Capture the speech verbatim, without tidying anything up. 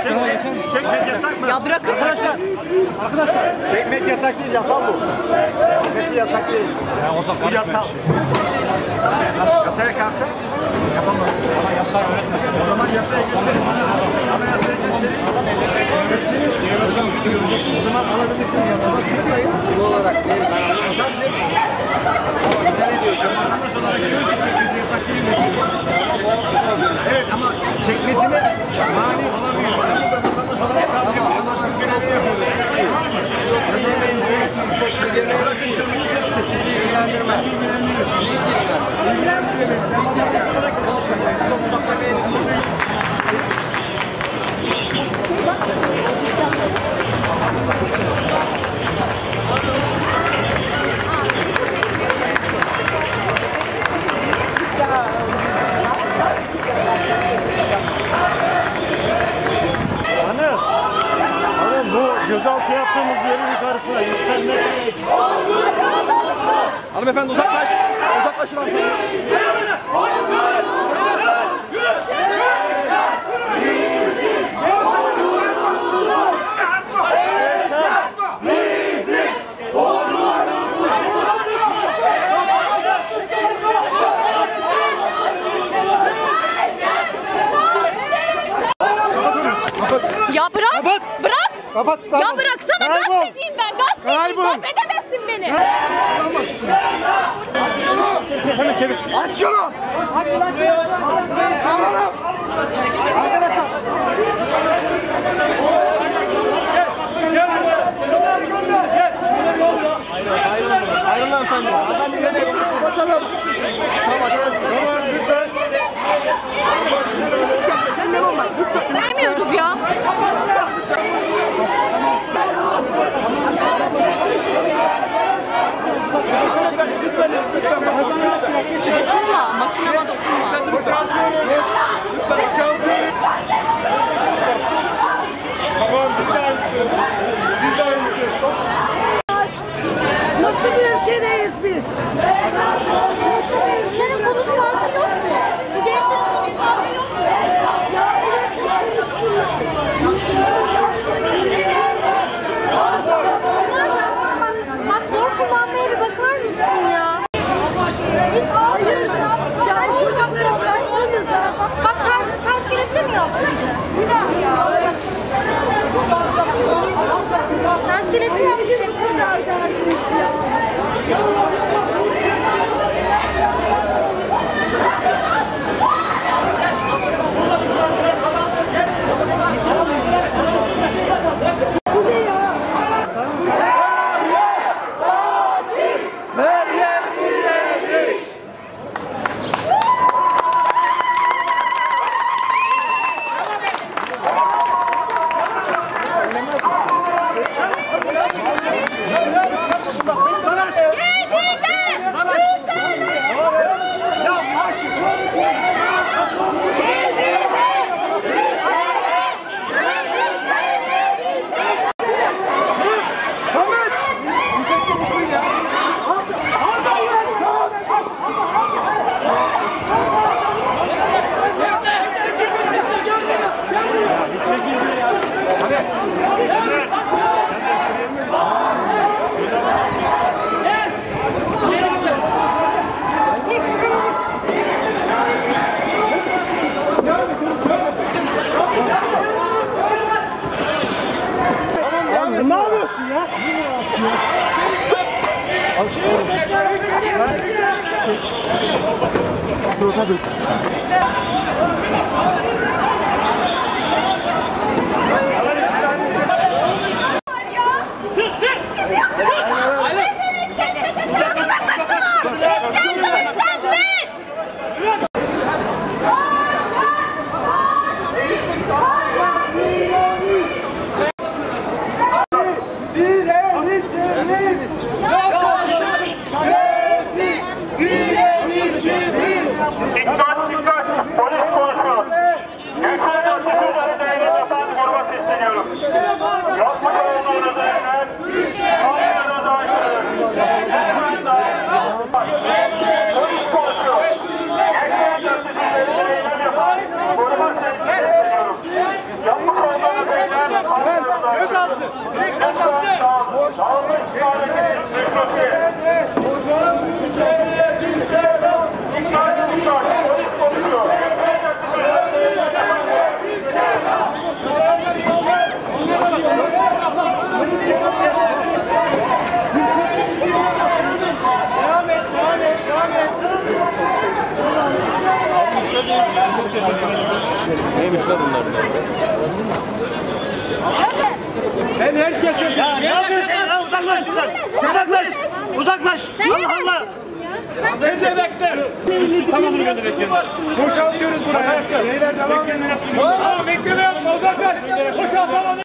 Çekmek, çekmek yasak mı? Ya bırakın. Arkadaşlar. Arkadaşlar. Çekmek yasak değil, yasal bu. Çekmesi yasak değil. Bu yasal. Yasaya karşı yapamazsın. Bana yasağı öğretmesin. O zaman yasaya gösterin. Ama yasaya gösterin. O zaman alabilirsin yasada. Yıl olarak değil. Ben anlamasam ne? Sen ne diyorsun? Vatandaş olarak diyor ki çekmesi yasak değil mi? Evet ama çekmesine mani olamıyor. Ben burada vatandaş olarak savcı vatandaşlık görevi yapıyorum. Tamam mı? Özel mecburiyet çekmesine bırakın bunu çeksin. Sizi ilgilendirmez. İlgilendiriyor. Sizi hiç ilgilendirmez. İlgilendiriyor beni. Ben vatandaş olarak konuşmayayım. Çok uzaklaşayım. Hanım, hanım bu gözaltı yaptığımız yerin karşısına yükselmek. Hanımefendi uzaklaş. Uzaklaşın hanımefendi. Ya bırak, Kapat. bırak. Kapat, kapat. Ya bıraksana, Kaybol. gazeteciyim ben, gazeteciyim. Kaybol. Top edemezsin beni. Hemen çevir. Aç şunu! Açın açın açın açın. Arkadaşlar. Gel. Gel. Şunları gönder. Gel. Bunlar ne oluyor? Ayrılın. Ayrılın hanımefendi. Hanımefendi gazeteci. Bakalım. Tamam. Tamam lütfen. Sen ne olma? Lütfen. Vermiyoruz ya. Lütfen. Lütfen. Dokunma, makinama dokunma. Lütfen. Tamam, bir daha üstü. Bir daha üstü. Nasıl bir ülkedeyiz biz? Bunların konuşma hakkı yok mu? Bu gençlerin konuşma hakkı yok mu? Ya bırak konuşsunlar. Bunlar ya sen bak, bak zor kullanmaya bir bakar mısın ya? Hayır. Ya çocuklar şaşsınıza. Bak ters, ters kelepçe mi yaptı bir de? Ters kelepçe yapmış hepsini. Bu ne ya? Ne yapıyorsun ya? Çık çık! Dikkat dikkat! Polis konuşuyor. Neymiş lan bunlar? Ben herkese... Ya ne yapıyorsun ya? Uzaklaş şuradan. Uzaklaş. Uzaklaş. Allah Allah. Ece bekle. Tamamını gönderek yerine. Boşaltıyoruz buraya. Beyler devam. Bekleme yapsın. Bekleme yapsın. Uzaklaş. Boşalt.